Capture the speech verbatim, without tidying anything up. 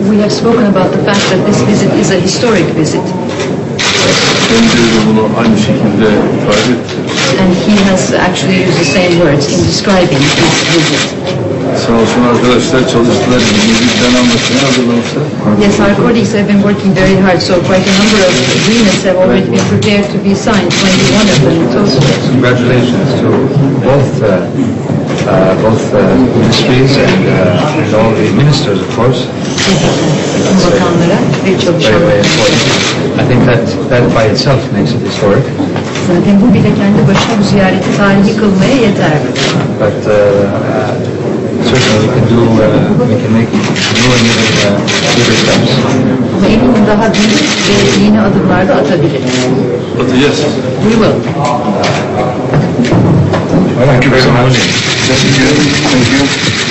we have spoken about the fact that this visit is a historic visit. Kendileri de bunu aynı şekilde ifade etti. And he has actually used the same words in describing this visit. Sağ olsun arkadaşlar çalıştılar. Bir plan anlaşmayı hazırlamışlar. Yes, our colleagues have been working very hard, so quite a number of agreements have already been prepared to be signed, twenty-one of them in total. Congratulations to both uh, uh, both uh, ministries and, uh, and all the ministers, of course. Bakanlara ve Very, çalışanlara. very important. I think that that by itself makes it historic. Zaten bu bile kendi başına bu ziyareti tarihi kılmaya yeter. But uh, uh, certainly we can do, uh, we can make new and even uh, bigger steps. Ama eminim daha büyük ve yeni adımlar da atabiliriz. But yes. We will. Well, thank you very much. Thank you. Thank you.